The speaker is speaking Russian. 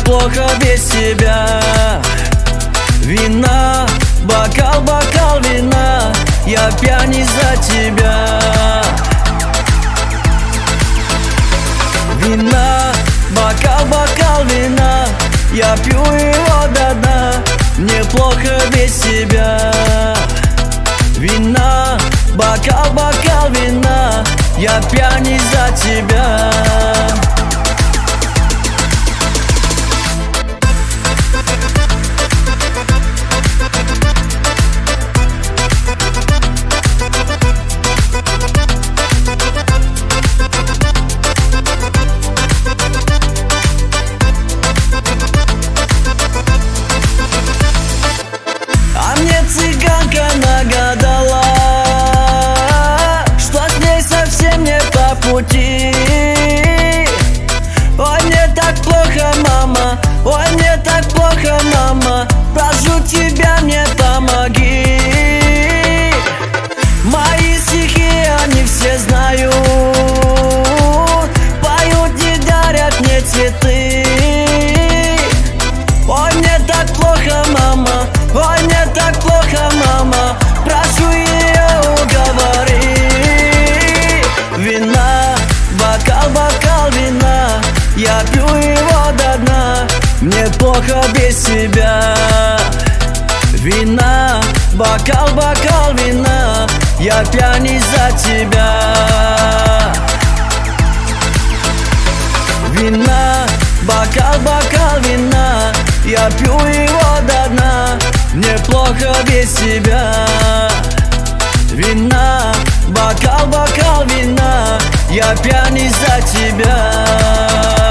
плохо без себя. Вина, бокал, бокал вина, я пьян из-за тебя. Вина, бокал, бокал вина, я пью его до дна, мне плохо без тебя. Вина, бокал, бокал вина, я пьян из-за тебя. Цыганка нагадала, что с ней совсем не по пути. Ой, мне так плохо, мама, ой, мне так плохо, мама, прошу тебя, мне помоги. Мои стихи они все знают, поют и дарят мне цветы. Ой, мне так плохо, мама, ой, мне так плохо, мама, прошу ее уговори. Вина, бокал, бокал вина, я пью его до дна, мне плохо без тебя. Вина, бокал, бокал вина, я пьян из-за тебя. Вина, бокал, бокал вина, я пью его до дна, мне плохо без тебя. Вина, бокал, бокал вина, я пьян из-за тебя.